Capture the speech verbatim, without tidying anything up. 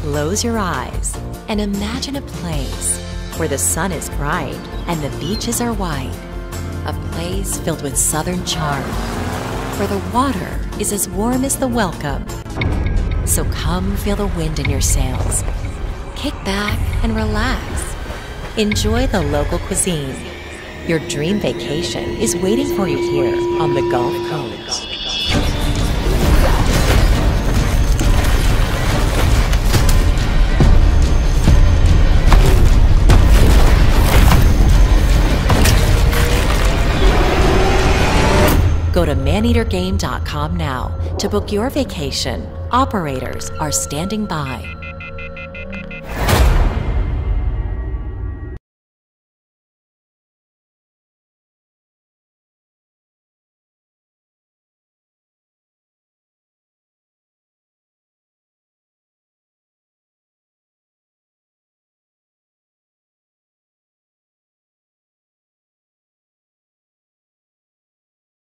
Close your eyes and imagine a place where the sun is bright and the beaches are white. A place filled with southern charm, where the water is as warm as the welcome. So come feel the wind in your sails. Kick back and relax. Enjoy the local cuisine. Your dream vacation is waiting for you here on the Gulf Coast. Go to Maneater Game dot com now to book your vacation. Operators are standing by.